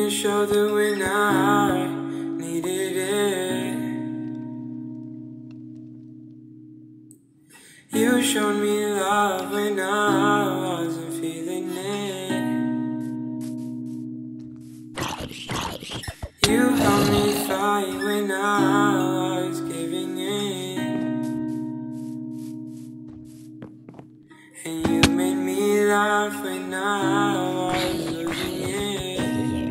your shoulder when I needed it. You showed me love when I wasn't feeling it. You helped me fight when I was giving in. And you made me laugh when I was losing it.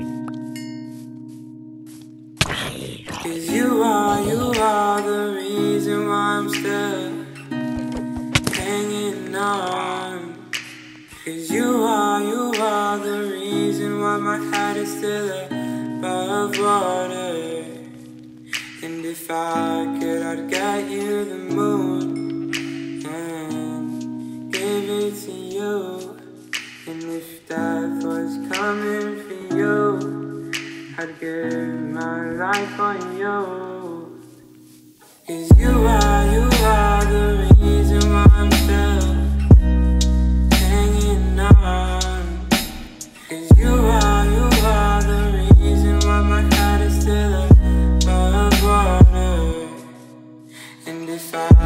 'Cause you are the reason why I'm still hanging on. 'Cause you are the reason why my head is still above water. And if I could, I'd get you the moon and give it to you. And if death was coming for you, I'd give my life on you. 'Cause you are the reason why I'm still hanging on. 'Cause you are the reason why my head is still above water. And if I